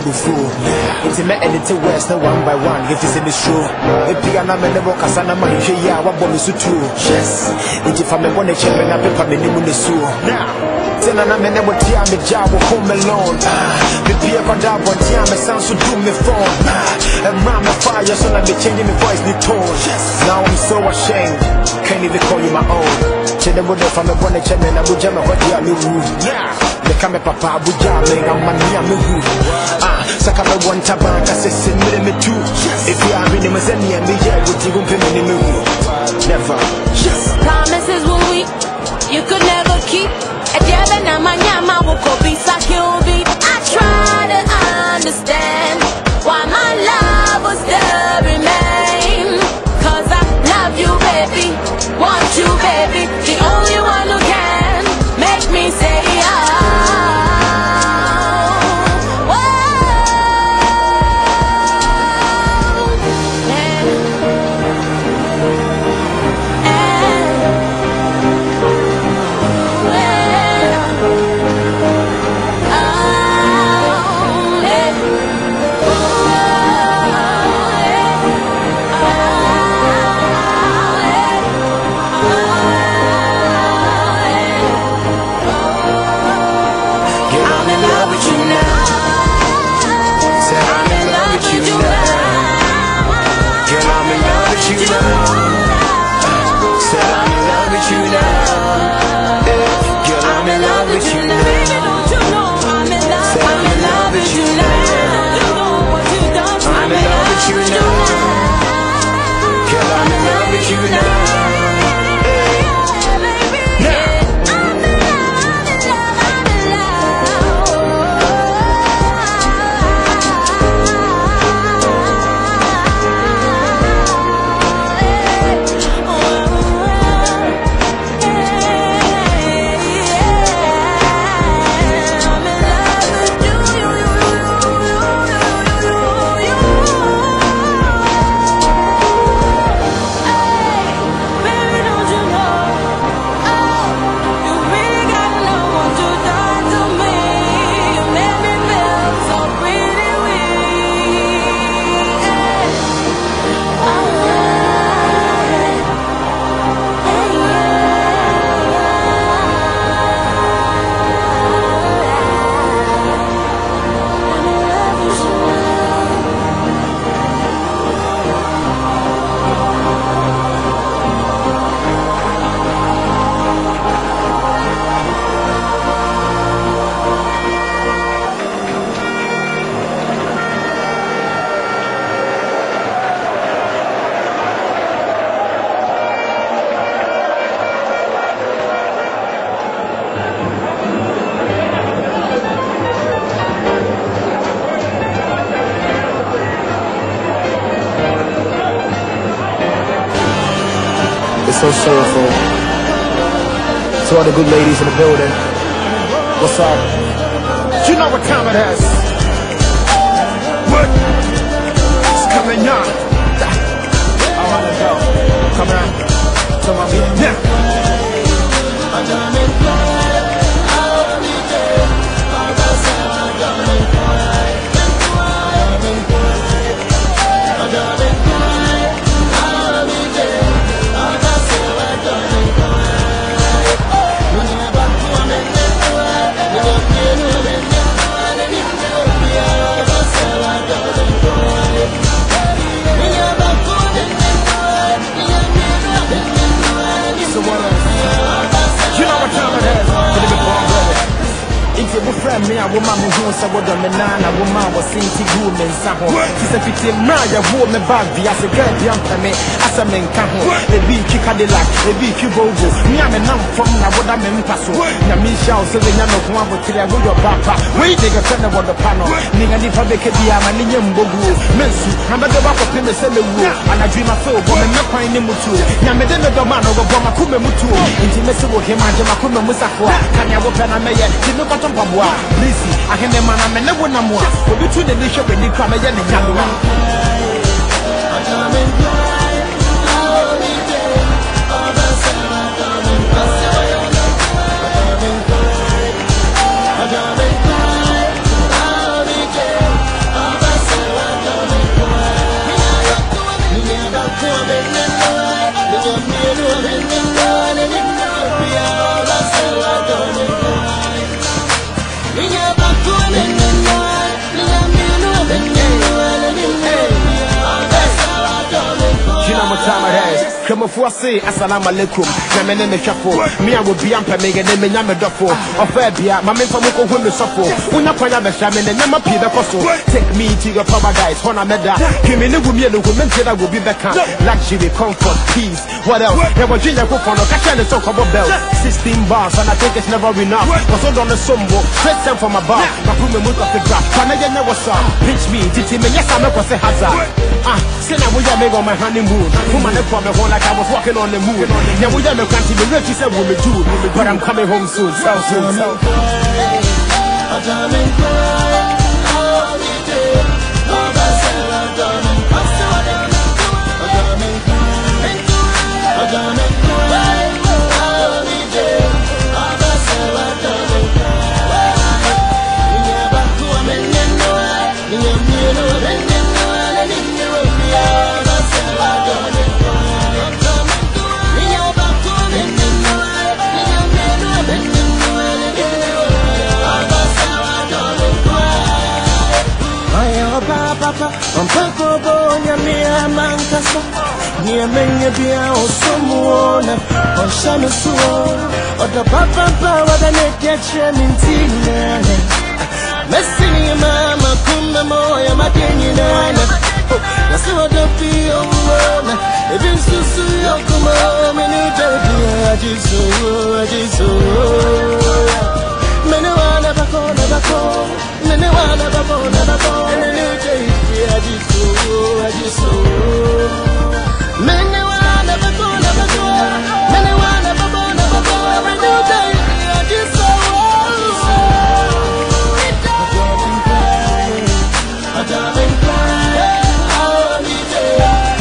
the fool. It's a man and it's a west, no one by one, if it's in the true. A piano man never casana, my ya, what bonus to two. Yes, if I'm a one champion, I pick up the name of the soul. Now, then I'm never tear me job or home alone. The peer got down one time, it sounds so do me phone. And round my fire, so I'm changing my voice, the tone. Now I'm so ashamed, can't even call you my own. Check the wood from the one champion, I would jam a hot yellow room. Yeah. The camera papa would jam me, I'm my Sakama one tabaka says me too. If you are in the Mazania, me, yeah, would you pay me? Never. Promises will we, you could never keep. At Yavana, my Yama will copy Sakyobi. I try to understand why my love will still remain. Cause I love you, baby, want you, baby. The only one who can make me say so soulful. To all the good ladies in the building, what's up? You know what time it is. What? It's coming on. I wanna go. Come on. Come on, yeah. Friend me, I woman who said what the banana woman was saying to you and Saho. She said, "It's a Maya who me bag the as a girl, the me as a man can hold a big Cadillac, a big Cubogo. Me, I'm a numb from what I'm in Paso. Yamisha, so the young of one would tell you your papa. Wait, they got turned about the panel. Ning and if I make a dear, my name Bogu, Mensu, I'm a dog of him, and I dream of Phil, woman, not finding Mutu. Yamadena, the man of Obama Kume Mutu, intimacy with him, and Jamakuma Musafua. Can you open a mayor? Did not bottom Pabua. Lisi, I can never know when I'm more. But between the nation and the crime, I am Come for say assalamu alaikum. Na me ne hwafo. Me a wo bia mpa me ge ne me nya me dofo. Ofa bia ma me mfa mo ko hu me sofo. Unya kwanya be hwa me ne nya ma pi be koso. Take me to your paradise. Hona meda. Kimi ne wu me no hu me ntira go bi beka. Luxury, comfort, peace. What else? There was ginger go for no cash and so cover bell. 16 bars and I think it's never enough. Cause on the sombo, straight time from above. My room and move off the graph. Can I get what's up? Pinch me, titi me, yes, I'm not gonna say hazard. Say now we are making on my honeymoon. Woman, I come home like I was walking on the moon. Yeah, we are making the rich, she said, woman, do. But I'm coming home soon, so soon. I'm Paco Bonia, Mia Mancasa, near many beer or someone, or Shamasu, or the Papa Power than a catcher in Tina. Messing your mamma, Kumamoya, Matinina. That's what the feel. If it's to see your come, I just so. Menewana bako, never call. Menewana bako, never call. And a new day, I just so. Menewana bako, never call. Menewana bako, never call. And a new day, I just so. I don't cry. I'll be there.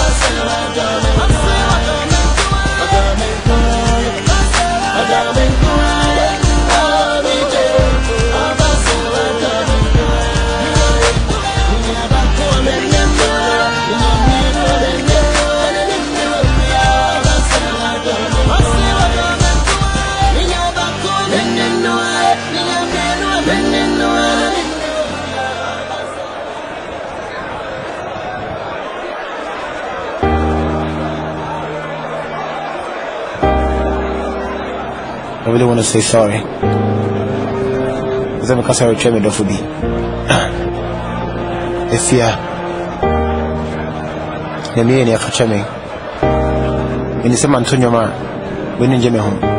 I really want to say sorry. Because I'm because I returned me for be. If you are me and your father, when you say Antonio, when you me home,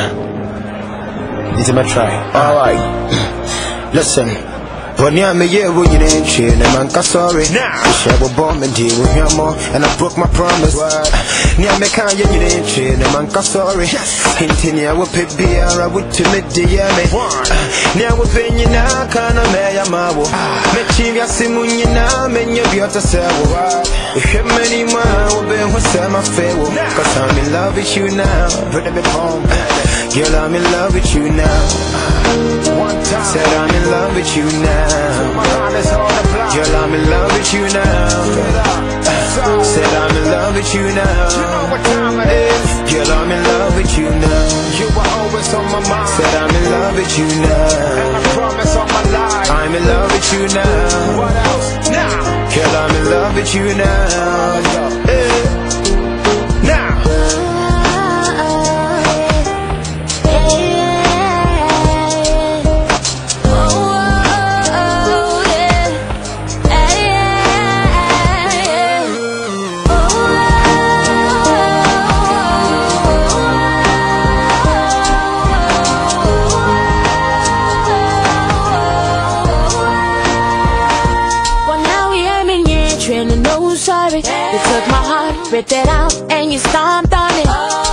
it's a try. Alright, listen. When you me yeah, when you ain't chill, and I'm sorry. Now, I will bomb and deal with your more, and I broke my promise. Nya me can you ain't chill, and I'm sorry. Continue, I will pick beer, I would to meet the yummy. Nya will pay you now, can I may amawo. Mechivia simun you now, men you be out of sell. If you many man will be what's my favor. Cause I'm in love with you now. Girl, I'm in love with you now. Said I'm in love with you now. Girl, I'm in love with you now. Said I'm in love with you now. Girl, I'm in love with you now. You were always on my mind. Said I'm in love with you now. And I promise on my life I'm in love with you now. What else? Now. Girl, I'm in love with you now. Now. No sorry, you took my heart, ripped it out, and you stomped on it.